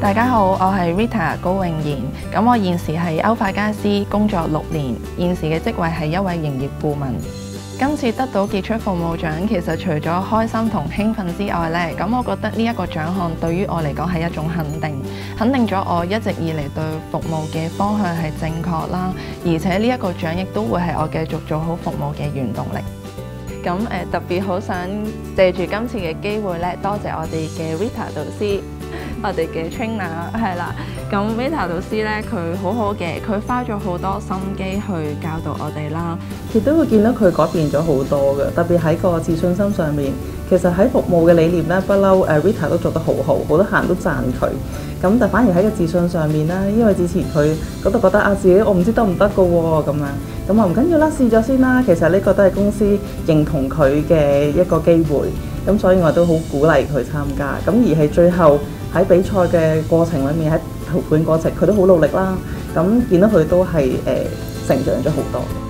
大家好，我係 Rita 高詠賢。咁我現時係歐化家私工作6年，現時嘅職位係一位營業顧問。今次得到傑出服務獎，其實除咗開心同興奮之外呢，咁我覺得呢一個獎項對於我嚟講係一種肯定咗我一直以嚟對服務嘅方向係正確啦，而且呢一個獎亦都會係我繼續做好服務嘅原動力。咁特別好想借住今次嘅機會咧，多謝我哋嘅 Rita 導師，我哋嘅 trainer 係啦。咁 Rita 導師咧，佢好好嘅，佢花咗好多心機去教導我哋啦。 亦都會見到佢改變咗好多嘅，特別喺個自信心上面。其實喺服務嘅理念咧，不嬲Rita 都做得好好，好多客人都讚佢。咁但反而喺個自信上面啦，因為之前佢覺得啊自己我唔知得唔得㗎喎咁樣，咁話唔緊要啦，試咗先啦。其實呢個都係公司認同佢嘅一個機會，咁所以我都好鼓勵佢參加。咁而係最後喺比賽嘅過程裏面，喺淘盤過程佢都好努力啦。咁見到佢都係成長咗好多。